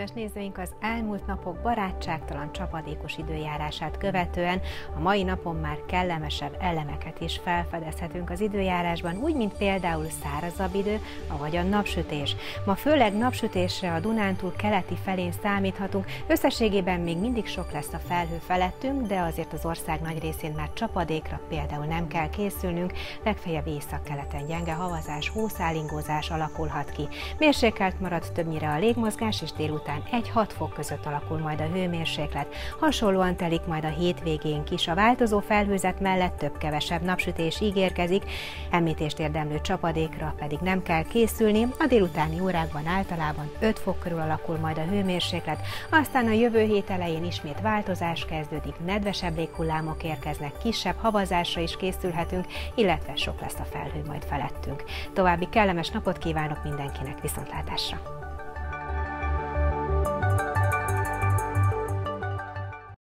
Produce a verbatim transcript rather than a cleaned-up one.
kedves nézőink, az elmúlt napok barátságtalan csapadékos időjárását követően a mai napon már kellemesebb elemeket is felfedezhetünk az időjárásban, úgy, mint például szárazabb idő, avagy a napsütés. Ma főleg napsütésre a Dunántúl keleti felén számíthatunk, összességében még mindig sok lesz a felhő felettünk, de azért az ország nagy részén már csapadékra például nem kell készülnünk, legfeljebb északkeleten gyenge havazás, hószálingózás alakulhat ki. Mérsékelt marad többnyire a légmozgás, és délután egy-hat fok között alakul majd a hőmérséklet. Hasonlóan telik majd a hétvégénk is. A változó felhőzet mellett több-kevesebb napsütés ígérkezik, említést érdemlő csapadékra pedig nem kell készülni. A délutáni órákban általában öt fok körül alakul majd a hőmérséklet, aztán a jövő hét elején ismét változás kezdődik, nedvesebb léghullámok érkeznek, kisebb havazásra is készülhetünk, illetve sok lesz a felhő majd felettünk. További kellemes napot kívánok mindenkinek, viszontlátásra!